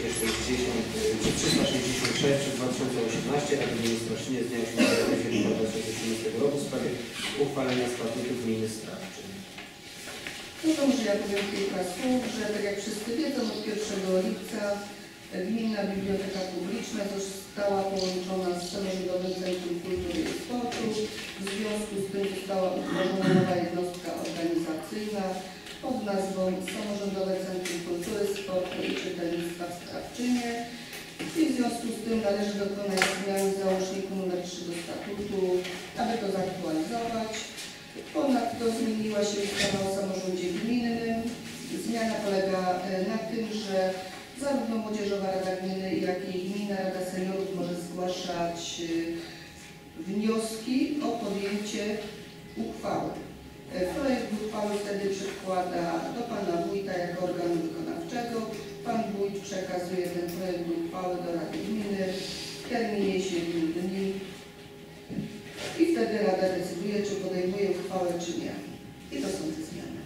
366 przez 2018 Rady Gminy Strawczynie z dnia 8 sierpnia 2018 roku w sprawie uchwalenia statutu gminy Strawczyn. No to może ja powiem kilka słów, że tak jak wszyscy wiedzą, od 1 lipca Gminna Biblioteka Publiczna została połączona z Samorządowym Centrum Kultury i Sportu. W związku z tym została utworzona nowa jednostka organizacyjna pod nazwą Samorządowe Centrum Kultury, Sportu i Czytelnictwa w Strawczynie. I w związku z tym należy dokonać zmiany w załączniku nr 3 do statutu, aby to zaktualizować. Ponadto zmieniła się ustawa o samorządzie gminnym. Zmiana polega na tym, że zarówno Młodzieżowa Rada Gminy, jak i Gminna Rada Seniorów może zgłaszać wnioski o podjęcie uchwały. Projekt uchwały wtedy przedkłada do Pana Wójta jako organu wykonawczego. Pan Wójt przekazuje ten projekt uchwały do Rady Gminy w terminie 7 dni. I wtedy Rada decyduje, czy podejmuje uchwałę, czy nie. I to są te zmiany.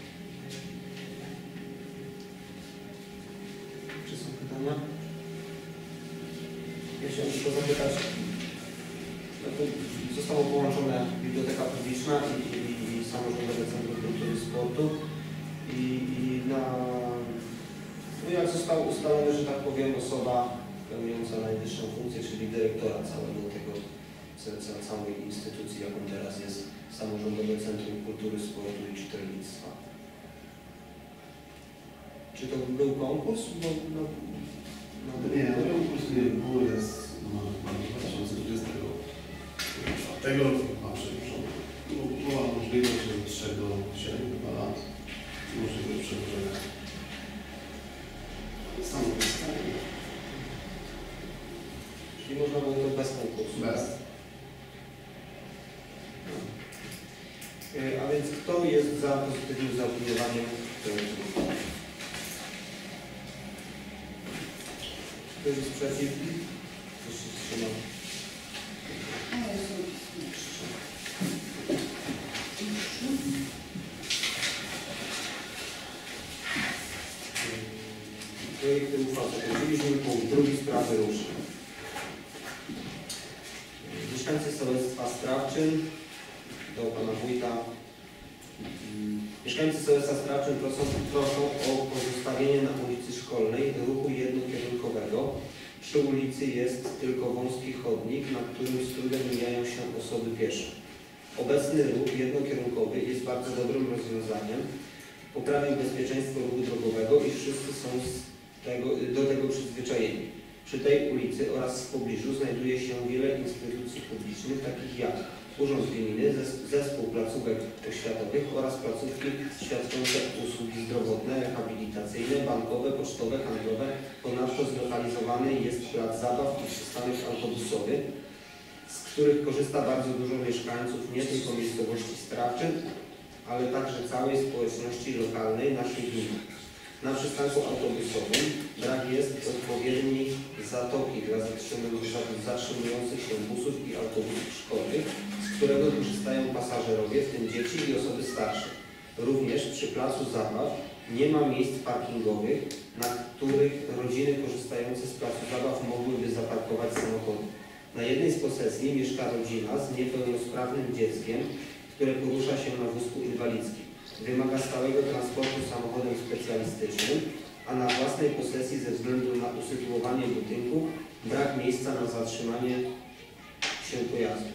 Czy są pytania? Ja chciałem tylko zapytać, zostało połączone Biblioteka Publiczna i Samorządowe Centrum Kultury i Sportu i no jak zostało ustalone, że tak powiem, osoba pełniąca najwyższą funkcję, czyli dyrektora całego tego całej instytucji, jaką teraz jest Samorządowe Centrum Kultury, Sportu i Czytelnictwa. Czy to był konkurs? Bo, nie, konkurs nie był, jest no, 2020 tego roku, była możliwość od 3 do 7 lat możliwość przedłużenia stanowiska. Czyli można było to bez konkursu? Bez. A więc kto jest za pozytywnym zaopiniowaniem projektu uchwały? Ktoś jest przeciw? Ktoś się wstrzymał? No jest Projekty uchwał zakończyliśmy. Punkt drugi sprawy różne. Mieszkańcy Sołectwa Strawczyn do pana wójta. Mieszkańcy Sołectwa Strawczyn proszą o pozostawienie na ulicy Szkolnej ruchu jednokierunkowego. Przy ulicy jest tylko wąski chodnik, na którym z trudem mijają się osoby piesze. Obecny ruch jednokierunkowy jest bardzo dobrym rozwiązaniem. Poprawił bezpieczeństwo ruchu drogowego i wszyscy są do tego przyzwyczajeni. Przy tej ulicy oraz w pobliżu znajduje się wiele instytucji publicznych, takich jak Urząd Gminy, Zespół Placówek Oświatowych oraz placówki świadczące usługi zdrowotne, rehabilitacyjne, bankowe, pocztowe, handlowe. Ponadto zlokalizowany jest plac zabaw i przystanek autobusowy, z których korzysta bardzo dużo mieszkańców nie tylko miejscowości Strawczyn, ale także całej społeczności lokalnej naszej gminy. Na przystanku autobusowym brak jest odpowiedniej zatoki dla zatrzymujących się busów i autobusów szkolnych, z którego korzystają pasażerowie, w tym dzieci i osoby starsze. Również przy placu zabaw nie ma miejsc parkingowych, na których rodziny korzystające z placu zabaw mogłyby zaparkować samochody. Na jednej z posesji mieszka rodzina z niepełnosprawnym dzieckiem, które porusza się na wózku inwalidzkim. Wymaga stałego transportu samochodem specjalistycznym, a na własnej posesji ze względu na usytuowanie budynku brak miejsca na zatrzymanie się pojazdu.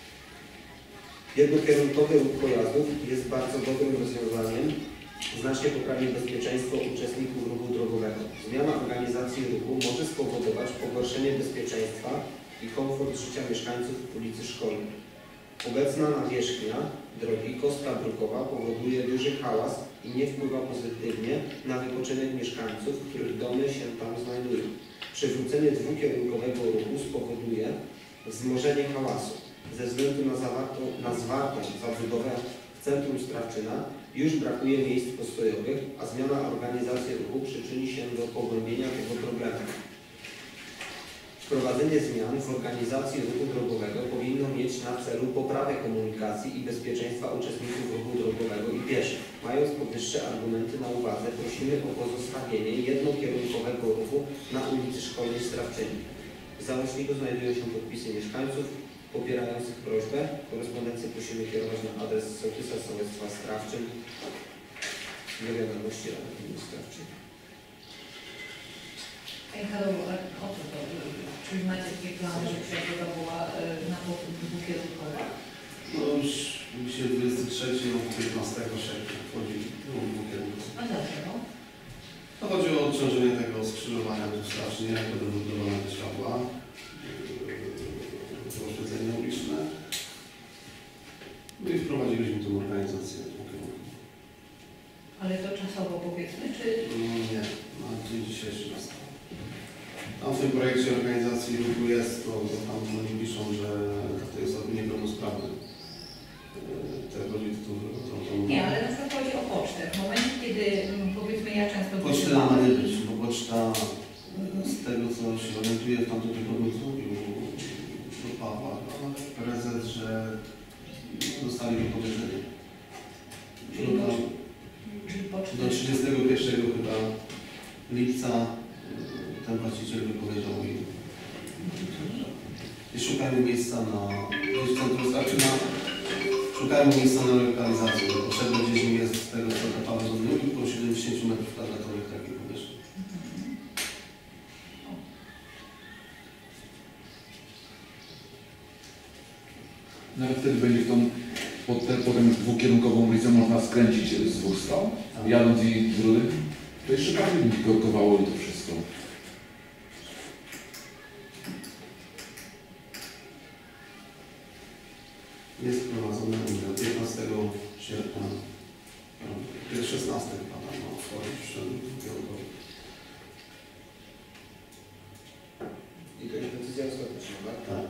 Jednokierunkowy ruch pojazdów jest bardzo dobrym rozwiązaniem, znacznie poprawi bezpieczeństwo uczestników ruchu drogowego. Zmiana organizacji ruchu może spowodować pogorszenie bezpieczeństwa i komfort życia mieszkańców ulicy Szkolnej. Obecna nawierzchnia drogi kostka brukowa powoduje duży hałas i nie wpływa pozytywnie na wypoczynek mieszkańców, których domy się tam znajdują. Przywrócenie dwukierunkowego ruchu spowoduje wzmożenie hałasu. Ze względu na zwartą zabudowę w centrum Strawczyna już brakuje miejsc postojowych, a zmiana organizacji ruchu przyczyni się do pogłębienia tego problemu. Wprowadzenie zmian w organizacji ruchu drogowego powinno mieć na celu poprawę komunikacji i bezpieczeństwa uczestników ruchu drogowego i pieszych. Mając powyższe argumenty na uwadze, prosimy o pozostawienie jednokierunkowego ruchu na ulicy Szkolnej w Strawczynie. W załączniku znajdują się podpisy mieszkańców popierających prośbę. Korespondencję prosimy kierować na adres sołtysa sołectwa Strawczyn do wiadomości Rady Gminy Strawczyn. Halo, o co to? Czy macie takie plany, żeby to była na dwukierunkowa? No już dzisiaj 23 od 15 sierpnia wchodzi dwukierunkowy. A dlaczego? To chodzi o odciążenie tego skrzyżowania tu strasznie, jak będą budowane te światła, oświetlenie uliczne. No i wprowadziliśmy tę organizację dwukierunkową. Ale to czasowo powiedzmy, czy... No nie, na dzień dzisiejszy nastał. Tam w tym projekcie organizacji ruchu jest, to tam oni piszą, że to jest niepełnosprawny. Te rodzice to... Nie, ale na przykład chodzi o pocztę. W momencie, kiedy powiedzmy ja często... Pocztę ma nie być, bo poczta z tego co się orientuje w tamtym tygodniu zrobił do Pawła, prezes, że dostali wypowiedzenie. Do 31 chyba lipca ten właściciel wypowiedział i szukajmy miejsca na szukajmy miejsca na lokalizację. Potrzebne gdzieś jest z tego co Paweł zrobił około 70 metrów kwadratowych takiej powierzchni. No ale wtedy będzie potem dwukierunkową ulicą można skręcić z dwóch stron, jadąc i z rury. To jeszcze bardziej będzie korkowało i to wszystko. Jest wprowadzone 15 sierpnia, 16 chyba tam ma wchodzić w szczegół dwukierunkowy. I to jest decyzja ostateczna, tak? Tak.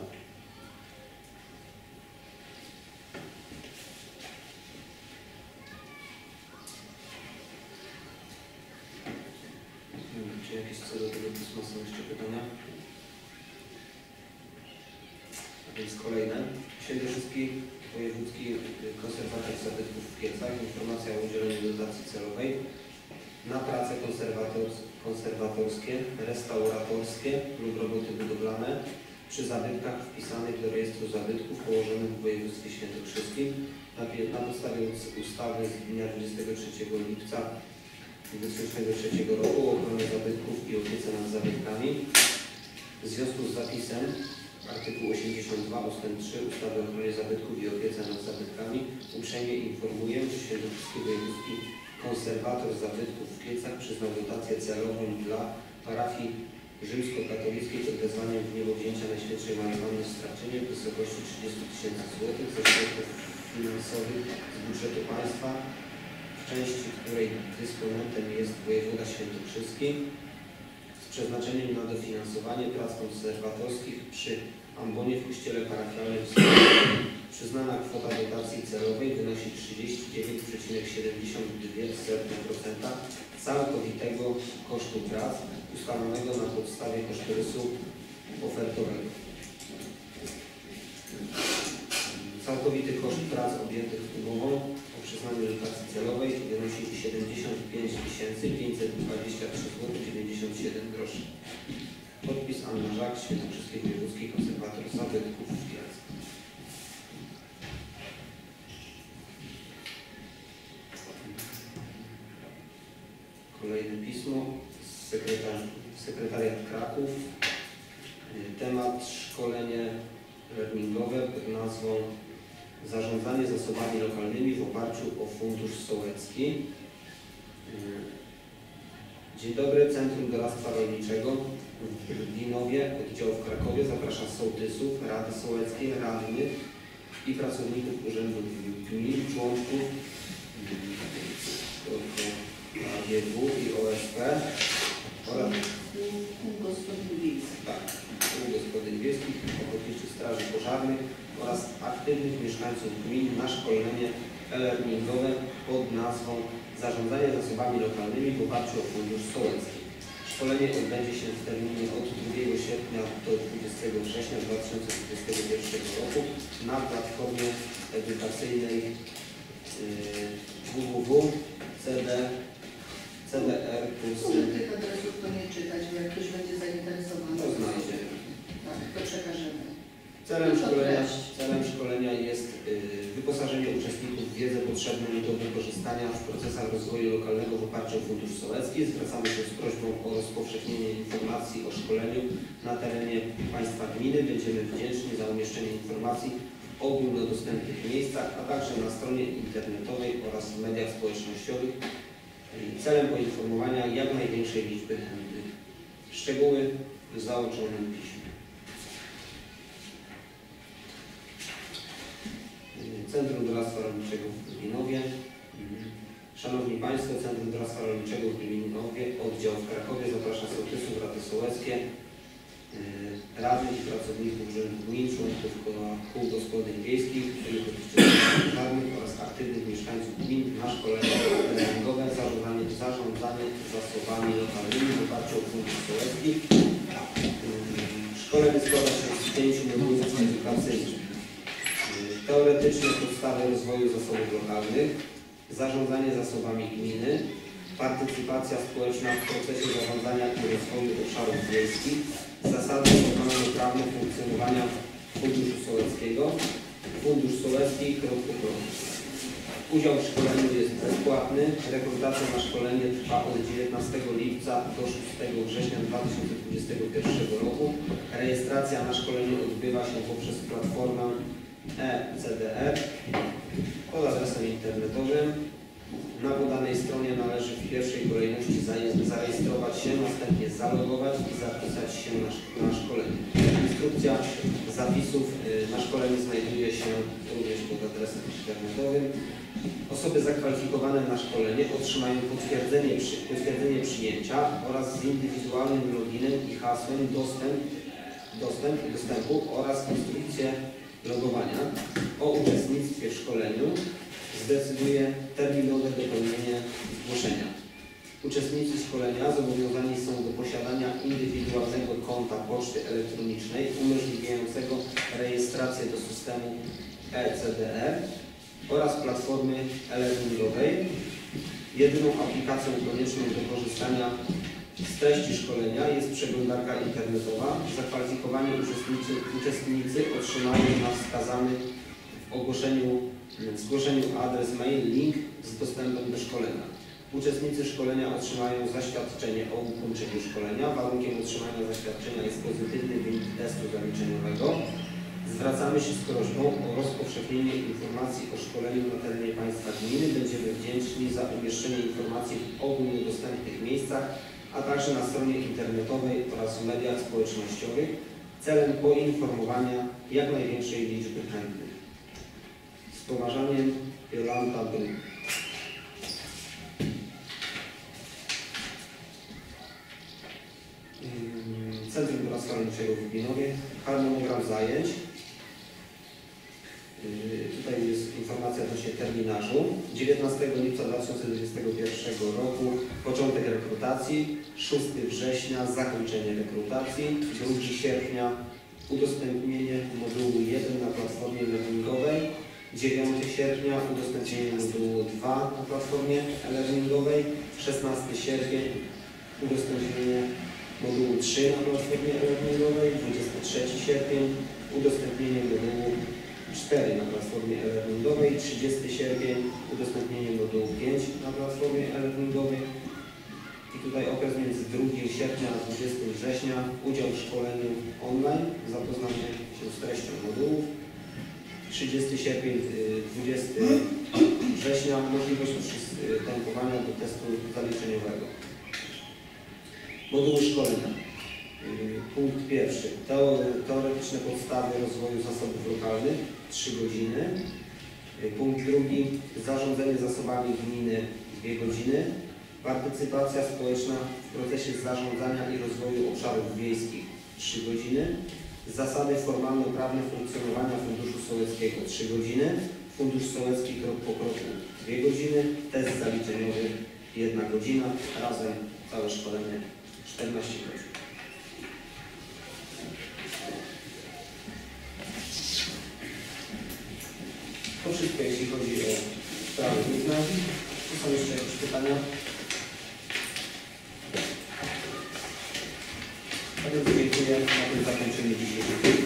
Czy jakieś jakieś co do tego pisma są jeszcze pytania? A więc kolejne. Świętokrzyski Wojewódzki Konserwator Zabytków w Kielcach. Informacja o udzieleniu dotacji celowej na prace konserwatorskie, restauratorskie lub roboty budowlane przy zabytkach wpisanych do rejestru zabytków położonych w województwie świętokrzyskim na podstawie ustawy z dnia 23 lipca 2003 roku o ochronie zabytków i opiece nad zabytkami. W związku z zapisem artykułu 82 ust. 3 ustawy o ochronie zabytków i opiece nad zabytkami uprzejmie informuję, że Świętokrzyski Wojewódzki Konserwator Zabytków w Kielcach przyznał dotację celową dla parafii rzymskokatolickiej pod wezwaniem w niebowzięcia Najświętszej Marii Panny w Strawczynie w wysokości 30 000 złotych ze środków finansowych z budżetu państwa, w części której dysponentem jest wojewoda świętokrzyski, z przeznaczeniem na dofinansowanie prac konserwatorskich przy ambonie w kościele parafialnym. Przyznana kwota dotacji celowej wynosi 39,72% całkowitego kosztu prac ustalonego na podstawie kosztorysu ofertowego. Całkowity koszt prac objętych umową o przyznaniu dotacji celowej wynosi 75 523,97 zł. Podpis Anna Żak, Świętokrzyski Wojewódzki Konserwator Zabytków w Kielcach. Kolejne pismo. Sekretariat Kraków. Temat szkolenie learningowe pod nazwą Zarządzanie zasobami lokalnymi w oparciu o Fundusz Sołecki. Dzień dobry, Centrum Doradztwa Rolniczego w Brwinowie, oddział w Krakowie zaprasza sołtysów, Rady Sołeckiej, radnych i pracowników urzędów gmin, członków AGW i OSP oraz Kół gospodyń wiejskich. Tak, kół gospodyń wiejskich, ochotniczych straży pożarnych oraz aktywnych mieszkańców gmin na szkolenie e-learningowe pod nazwą Zarządzanie zasobami lokalnymi w oparciu o Fundusz Sołecki. Szkolenie odbędzie się w terminie od 2 sierpnia do 20 września 2021 roku na platformie edukacyjnej www.cdr. Może tych adresów to nie czytać, bo jak ktoś będzie zainteresowany, To znajdzie. tak, to przekażemy. Celem szkolenia jest wyposażenie uczestników w wiedzę potrzebną do wykorzystania w procesach rozwoju lokalnego w oparciu o Fundusz Sołecki. Zwracamy się z prośbą o rozpowszechnienie informacji o szkoleniu na terenie państwa gminy. Będziemy wdzięczni za umieszczenie informacji w ogólnodostępnych miejscach, a także na stronie internetowej oraz w mediach społecznościowych celem poinformowania jak największej liczby chętnych. Szczegóły w załączonym piśmie. Centrum Doradztwa Rolniczego w Brwinowie. Szanowni Państwo, Centrum Doradztwa Rolniczego w Brwinowie, oddział w Krakowie zaprasza sołtysów, Rady Sołeckie, radnych i pracowników urzędów gmin, członków kół gospodyń wiejskich, pożarnych oraz aktywnych mieszkańców gmin na szkolenie treningowe zarządzanie zasobami lokalnymi w oparciu o Fundusz Sołecki. Szkolenie składa się z 5 modułów edukacyjnych. Teoretyczne podstawy rozwoju zasobów lokalnych, zarządzanie zasobami gminy, partycypacja społeczna w procesie zarządzania i rozwoju obszarów wiejskich, zasady prawne funkcjonowania Funduszu Sołeckiego, Fundusz Sołecki krok po kroku. Udział w szkoleniu jest bezpłatny. Rekrutacja na szkolenie trwa od 19 lipca do 6 września 2021 roku. Rejestracja na szkoleniu odbywa się poprzez platformę e-CDR pod adresem internetowym. Na podanej stronie należy w pierwszej kolejności zarejestrować się, następnie zalogować i zapisać się na szkolenie. Instrukcja zapisów na szkolenie znajduje się również pod adresem internetowym. Osoby zakwalifikowane na szkolenie otrzymają potwierdzenie przyjęcia oraz z indywidualnym loginem i hasłem dostępu oraz instrukcję logowania. O uczestnictwie w szkoleniu zdecyduje terminowe dopełnienie zgłoszenia. Uczestnicy szkolenia zobowiązani są do posiadania indywidualnego konta poczty elektronicznej umożliwiającego rejestrację do systemu ECDR oraz platformy e-learningowej. Jedyną aplikacją konieczną do korzystania z treści szkolenia jest przeglądarka internetowa. Zakwalifikowani uczestnicy otrzymają na wskazany w zgłoszeniu adres mail link z dostępem do szkolenia. Uczestnicy szkolenia otrzymają zaświadczenie o ukończeniu szkolenia. Warunkiem otrzymania zaświadczenia jest pozytywny wynik testu zaliczeniowego. Zwracamy się z prośbą o rozpowszechnienie informacji o szkoleniu na terenie państwa gminy. Będziemy wdzięczni za umieszczenie informacji w ogólnodostępnych miejscach, a także na stronie internetowej oraz w mediach społecznościowych celem poinformowania jak największej liczby chętnych. Z poważaniem, Jolanta Bruk. Centrum Doradztwa Rolniczego w Głubinowie. Harmonogram zajęć. Tutaj jest informacja odnośnie terminarzu. 19 lipca 2021 roku początek rekrutacji, 6 września zakończenie rekrutacji, 2 sierpnia udostępnienie modułu 1 na platformie learningowej, 9 sierpnia udostępnienie modułu 2 na platformie learningowej, 16 sierpień udostępnienie modułu 3 na platformie e-learningowej, 23 sierpień udostępnienie modułu 4 na platformie e-learningowej, 30 sierpień udostępnienie modułu 5 na platformie e-learningowej i tutaj okres między 2 sierpnia a 20 września udział w szkoleniu online, zapoznanie się z treścią modułów, 30 sierpień, 20 września możliwość przystępowania do testu zaliczeniowego. Moduły szkolenia. Punkt pierwszy. Teoretyczne podstawy rozwoju zasobów lokalnych 3 godziny. Punkt drugi. Zarządzanie zasobami gminy 2 godziny. Partycypacja społeczna w procesie zarządzania i rozwoju obszarów wiejskich 3 godziny. Zasady formalno-prawne funkcjonowania Funduszu Sołeckiego 3 godziny. Fundusz Sołecki krok po kroku 2 godziny. Test zaliczeniowy 1 godzina. Razem całe szkolenie 14 godzin. To wszystko, jeśli chodzi o sprawy główne. Czy są jeszcze jakieś pytania? Bardzo dziękuję. Na tym zakończymy dzisiejszy.